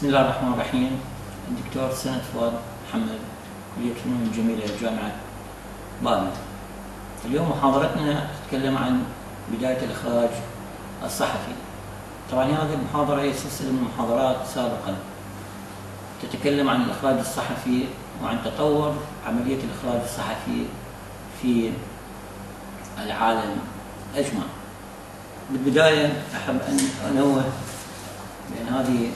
بسم الله الرحمن الرحيم. الدكتور سند فؤاد محمد، كلية الفنون الجميلة، جامعة بابل. اليوم محاضرتنا تتكلم عن بداية الإخراج الصحفي. طبعا هذه المحاضرة هي سلسلة من المحاضرات سابقا تتكلم عن الإخراج الصحفي وعن تطور عملية الإخراج الصحفي في العالم أجمع. بالبداية أحب أن أنوه بأن هذه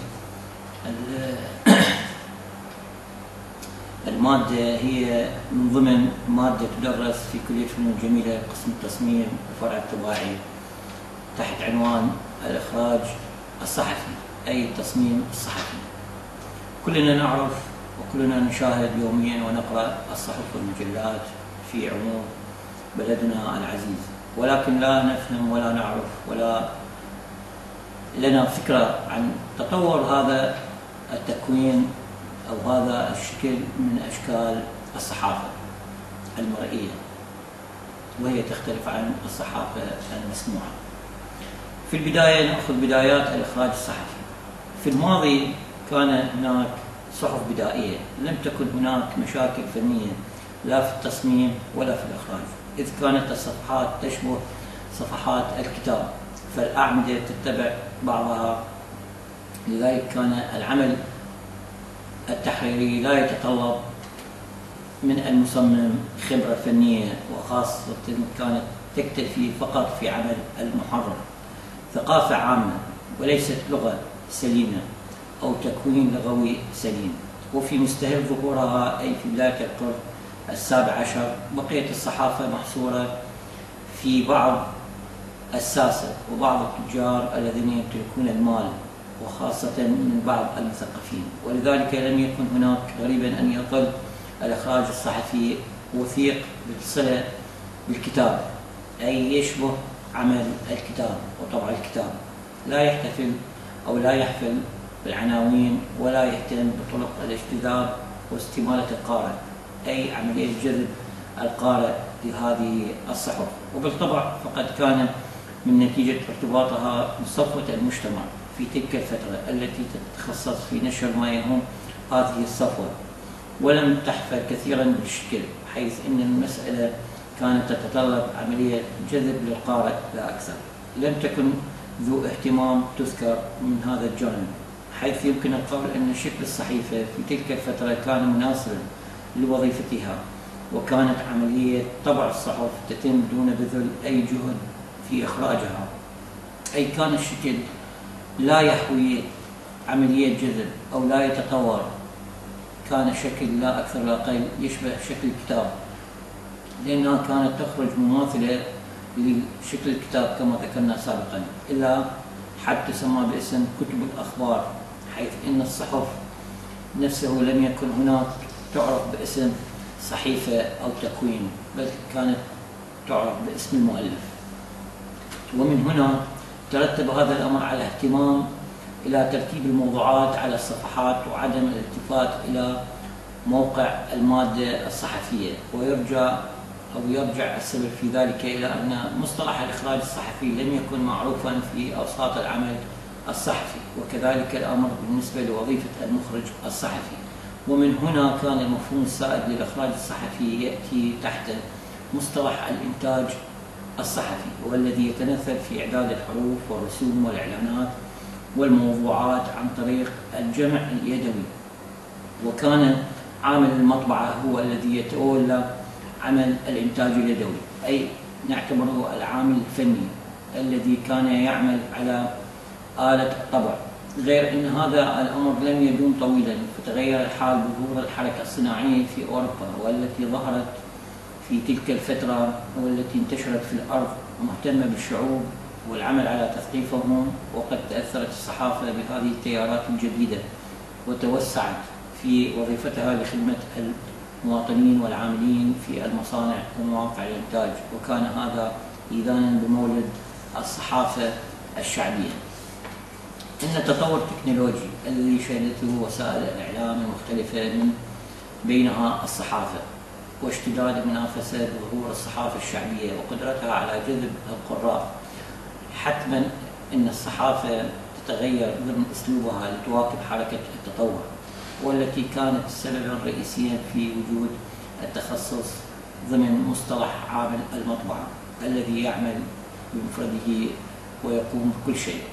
المادة هي من ضمن مادة تدرس في كلية الفنون الجميلة قسم التصميم الفرع الطباعي تحت عنوان الإخراج الصحفي، أي التصميم الصحفي. كلنا نعرف وكلنا نشاهد يوميا ونقرأ الصحف والمجلات في عموم بلدنا العزيز، ولكن لا نفهم ولا نعرف ولا لنا فكرة عن تطور هذا التكوين أو هذا الشكل من أشكال الصحافة المرئية، وهي تختلف عن الصحافة المسموعة. في البداية نأخذ بدايات الإخراج الصحفي. في الماضي كان هناك صحف بدائية، لم تكن هناك مشاكل فنية لا في التصميم ولا في الإخراج، إذ كانت الصفحات تشبه صفحات الكتاب، فالأعمدة تتبع بعضها، لذلك كان العمل التحريري لا يتطلب من المصمم خبرة فنية، وخاصة كانت تكتفي فقط في عمل المحرر ثقافة عامة وليست لغة سليمة أو تكوين لغوي سليم. وفي مستهل ظهورها أي في بداية القرن السابع عشر بقيت الصحافة محصورة في بعض الساسة وبعض التجار الذين يمتلكون المال، وخاصة من بعض المثقفين، ولذلك لم يكن هناك غريبا أن يظل الإخراج الصحفي وثيق بالصلة بالكتاب، أي يشبه عمل الكتاب وطبع الكتاب، لا يحتفل أو لا يحفل بالعناوين ولا يهتم بطرق الاجتذاب واستمالة القارئ، أي عملية جذب القارئ لهذه الصحف. وبالطبع فقد كان من نتيجة ارتباطها بصفوة المجتمع في تلك الفترة التي تتخصص في نشر ما يهم هذه الصفوة، ولم تحفل كثيرا بالشكل، حيث أن المسألة كانت تتطلب عملية جذب للقارئ لا أكثر. لم تكن ذو اهتمام تذكر من هذا الجانب، حيث يمكن القول أن شكل الصحيفة في تلك الفترة كان مناسبا لوظيفتها، وكانت عملية طبع الصحف تتم دون بذل أي جهد في إخراجها، أي كان الشكل لا يحوي عملية جذب أو لا يتطور، كان شكل لا أكثر لا أقل يشبه شكل الكتاب، لأنها كانت تخرج مماثلة لشكل الكتاب كما ذكرنا سابقا، إلى حد تسمى باسم كتب الأخبار، حيث أن الصحف نفسه لم يكن هناك تعرف باسم صحيفة أو تكوين، بل كانت تعرف باسم المؤلف. ومن هنا ترتب هذا الأمر على اهتمام إلى ترتيب الموضوعات على الصفحات وعدم الالتفات إلى موقع المادة الصحفية، ويرجع السبب في ذلك إلى أن مصطلح الإخراج الصحفي لم يكن معروفا في أوساط العمل الصحفي، وكذلك الأمر بالنسبة لوظيفة المخرج الصحفي. ومن هنا كان المفهوم السائد للإخراج الصحفي يأتي تحت مصطلح الإنتاج الصحفي، والذي يتمثل في إعداد الحروف والرسوم والإعلانات والموضوعات عن طريق الجمع اليدوي. وكان عامل المطبعة هو الذي يتولى عمل الإنتاج اليدوي، أي نعتبره العامل الفني الذي كان يعمل على آلة الطبع. غير أن هذا الأمر لم يدوم طويلا، فتغير الحال بظهور الحركة الصناعية في أوروبا، والتي ظهرت في تلك الفترة والتي انتشرت في الأرض، مهتمة بالشعوب والعمل على تثقيفهم. وقد تأثرت الصحافة بهذه التيارات الجديدة وتوسعت في وظيفتها لخدمة المواطنين والعاملين في المصانع ومواقع الإنتاج، وكان هذا إذانا بمولد الصحافة الشعبية. إن التطور التكنولوجي الذي شهدته وسائل الإعلام المختلفة من بينها الصحافة، واشتداد المنافسة بظهور الصحافة الشعبية وقدرتها على جذب القراء، حتما أن الصحافة تتغير ضمن أسلوبها لتواكب حركة التطور، والتي كانت سببا رئيسيا في وجود التخصص ضمن مصطلح عامل المطبعة الذي يعمل بمفرده ويقوم بكل شيء.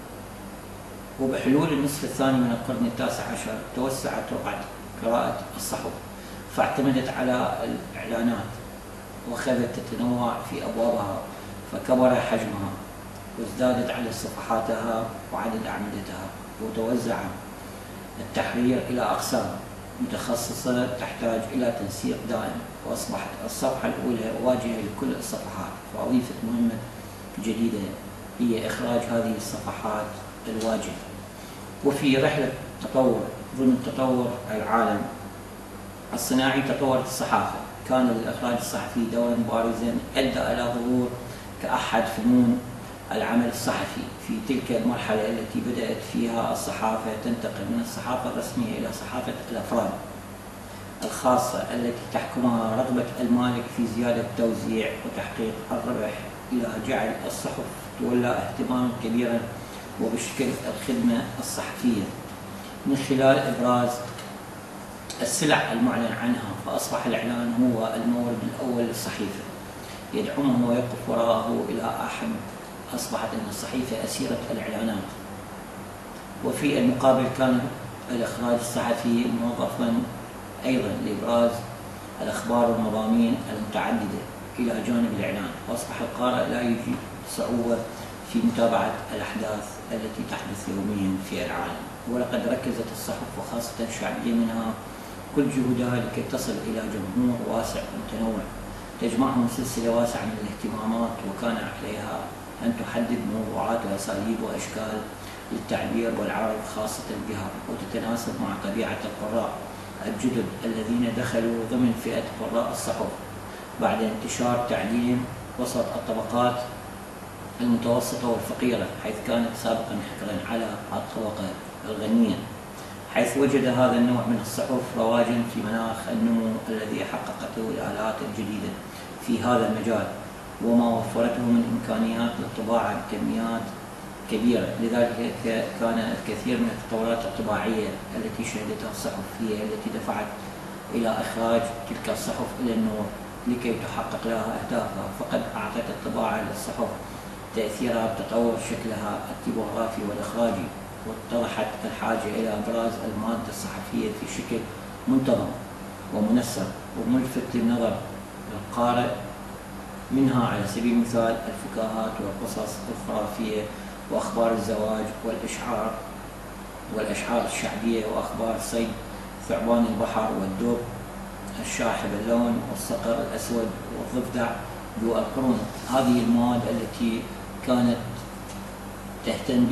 وبحلول النصف الثاني من القرن التاسع عشر توسعت رقعة قراءة الصحف، فاعتمدت على الإعلانات وخذت تتنوع في أبوابها، فكبر حجمها وازدادت عدد صفحاتها وعدد أعمدتها، وتوزع التحرير إلى أقسام متخصصة تحتاج إلى تنسيق دائم، وأصبحت الصفحة الأولى واجهة لكل الصفحات. وأضيفت مهمة جديدة هي إخراج هذه الصفحات الواجهة. وفي رحلة تطور ضمن تطور العالم الصناعي تطورت الصحافة. كان للإخراج الصحفي دورا بارزا أدى إلى ظهور كأحد فنون العمل الصحفي في تلك المرحلة التي بدأت فيها الصحافة تنتقل من الصحافة الرسمية إلى صحافة الأفراد الخاصة التي تحكمها رغبة المالك في زيادة التوزيع وتحقيق الربح، إلى جعل الصحف تولى اهتماما كبيرا وبشكل الخدمة الصحفية من خلال إبراز السلع المعلن عنها. فأصبح الإعلان هو المورد الأول للصحيفة يدعمه ويقف وراءه إلى أحد أصبحت أن الصحيفة أسيرة الإعلانات. وفي المقابل كان الإخراج الصحفي موظفا أيضا لإبراز الأخبار والمضامين المتعددة إلى جانب الإعلان، وأصبح القارئ لا يجد صعوبة في متابعة الأحداث التي تحدث يوميا في العالم. ولقد ركزت الصحف وخاصة الشعبية منها كل جهودها لكي تصل إلى جمهور واسع متنوع تجمعهم سلسلة واسعة من الاهتمامات، وكان عليها أن تحدد موضوعات وأساليب وأشكال للتعبير والعرض خاصة بها، وتتناسب مع طبيعة القراء الجدد الذين دخلوا ضمن فئة قراء الصحف بعد انتشار تعليم وسط الطبقات المتوسطة والفقيرة، حيث كانت سابقا حكرا على الطبقة الغنية، حيث وجد هذا النوع من الصحف رواجا في مناخ النمو الذي حققته الآلات الجديدة في هذا المجال، وما وفرته من إمكانيات للطباعة بكميات كبيرة. لذلك كان الكثير من التطورات الطباعية التي شهدتها الصحف هي التي دفعت إلى إخراج تلك الصحف إلى النور لكي تحقق لها أهدافها. فقد أعطت الطباعة للصحف تأثيرها بتطور شكلها التيبوغرافي والإخراجي، واتضحت الحاجة إلى إبراز المادة الصحفية في شكل منتظم ومنسق وملفت للنظر للقارئ، منها على سبيل المثال الفكاهات والقصص الخرافية وأخبار الزواج والأشعار الشعبية وأخبار صيد ثعبان البحر والدب الشاحب اللون والصقر الأسود والضفدع ذو القرون. هذه المواد التي كانت يهتم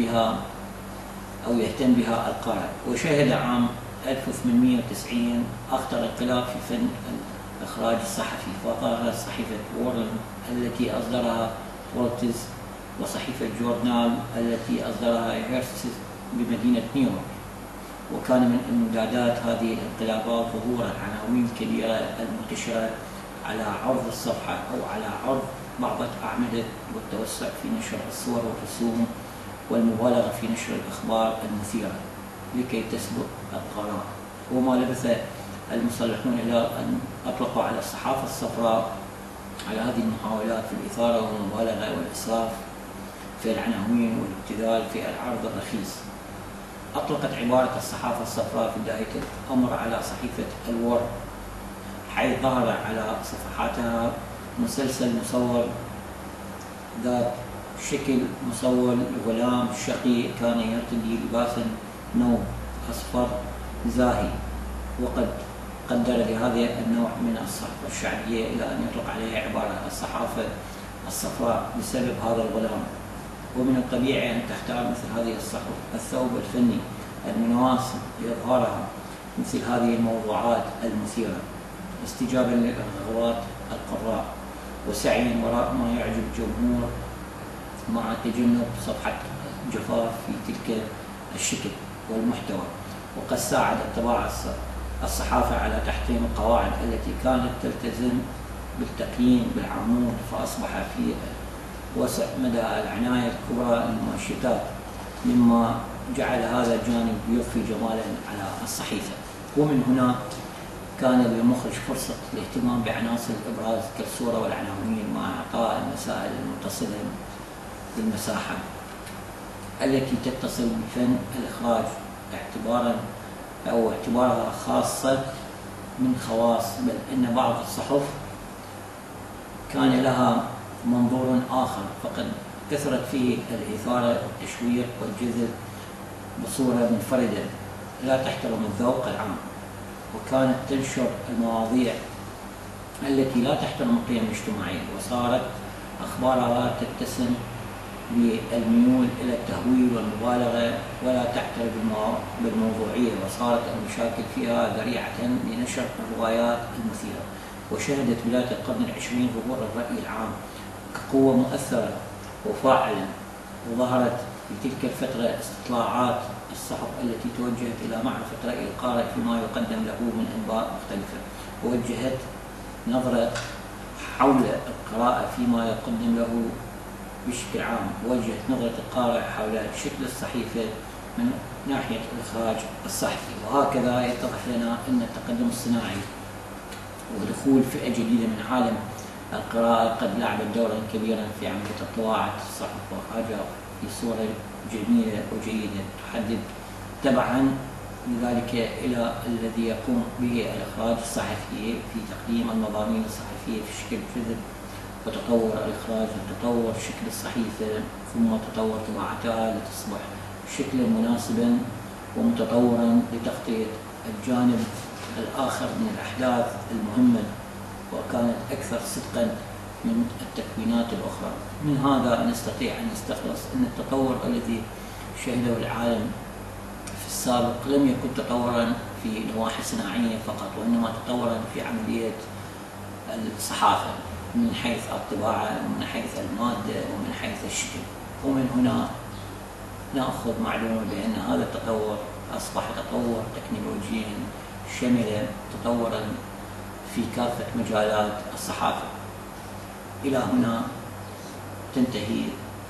بها القارئ. وشهد عام 1890 أخطر انقلاب في فن الإخراج الصحفي، فظهرت صحيفة وورن التي أصدرها وولتز، وصحيفة جورنال التي أصدرها هيرست بمدينة نيويورك. وكان من إمدادات هذه الانقلابات ظهور العناوين الكبيرة المنتشرة على عرض الصفحة أو على عرض بعض الأعمدة، والتوسع في نشر الصور والرسوم والمبالغة في نشر الأخبار المثيرة لكي تسبق القراء. وما لبث المصلحون إلى أن أطلقوا على الصحافة الصفراء على هذه المحاولات في الإثارة والمبالغة والإسراف في العناوين والابتذال في العرض الرخيص. أطلقت عبارة الصحافة الصفراء في بداية الأمر على صحيفة الوورد، حيث ظهر على صفحاتها مسلسل مصور ذات شكل مصور لغلام شقي كان يرتدي لباسا نوم أصفر زاهي، وقد قدر لهذا النوع من الصحافة الشعبية إلى أن يطلق عليها عبارة الصحافة الصفراء بسبب هذا الغلام. ومن الطبيعي أن تختار مثل هذه الصحف الثوب الفني المناسب لإظهارها مثل هذه الموضوعات المثيرة، استجابا لرغبات القراء وسعيا وراء ما يعجب الجمهور، مع تجنب صفحة جفاف في تلك الشكل والمحتوى. وقد ساعدت طباعة الصحافة على تحطيم القواعد التي كانت تلتزم بالتقييم بالعمود، فأصبح في وسع مدى العناية الكبرى للمؤشرات مما جعل هذا الجانب يضفي جمالا على الصحيفة. ومن هنا كان للمخرج فرصة الاهتمام بعناصر الإبراز كالصورة والعناوين مع إعطاء المسائل المتصلة بالمساحة التي تتصل بفن الإخراج اعتبارها خاصة من خواص، بل إن بعض الصحف كان لها منظور آخر، فقد كثرت فيه الإثارة والتشويق والجذب بصورة منفردة لا تحترم الذوق العام، وكانت تنشر المواضيع التي لا تحترم القيم الاجتماعية، وصارت أخبارها تتسم بالميول إلى التهويل والمبالغة ولا تعترف بالموضوعية، وصارت المشاكل فيها ذريعة لنشر الروايات المثيرة. وشهدت بداية القرن العشرين ظهور الرأي العام كقوة مؤثرة وفاعلة، وظهرت في تلك الفترة استطلاعات الصحف التي توجهت إلى معرفة رأي القارئ فيما يقدم له من أنباء مختلفة، ووجهت نظرة حول القراءة فيما يقدم له بشكل عام، وجهت نظرة القارئ حول شكل الصحيفة من ناحية الإخراج الصحفي. وهكذا يتضح لنا أن التقدم الصناعي ودخول فئة جديدة من عالم القراءة قد لعبت دورا كبيرا في عملية طباعة الصحف وإخراجها في صورة جميلة وجيدة تحدد تبعا لذلك إلى الذي يقوم به الإخراج الصحفي في تقديم المضامين الصحفية في شكل جذب وتطور الإخراج وتطور شكل الصحيفة، ثم تطور طباعتها لتصبح شكلا مناسبا ومتطورا لتغطية الجانب الآخر من الأحداث المهمة، وكانت أكثر صدقا من التكوينات الأخرى. من هذا نستطيع أن نستخلص أن التطور الذي شهده العالم في السابق لم يكن تطورا في نواحي صناعية فقط، وإنما تطورا في عملية الصحافة من حيث الطباعة ومن حيث المادة ومن حيث الشكل. ومن هنا نأخذ معلومة بأن هذا التطور أصبح تطور تكنولوجيا شمل تطورا في كافة مجالات الصحافة. إلى هنا تنتهي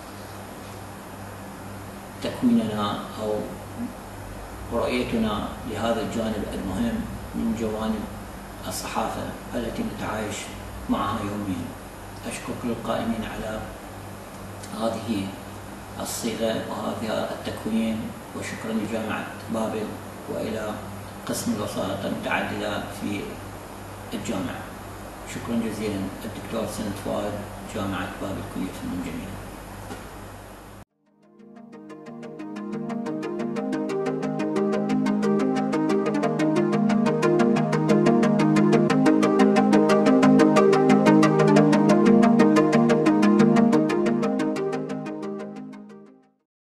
تكويننا أو رؤيتنا لهذا الجانب المهم من جوانب الصحافة التي نتعايش معها يوميا. أشكر كل القائمين على هذه الصيغة وهذا التكوين، وشكرا لجامعة بابل وإلى قسم الوسائط المتعددة في الجامعة. شكرا جزيلا. الدكتور سند فؤاد، جامعة بابل، كلية الفنون الجميلة.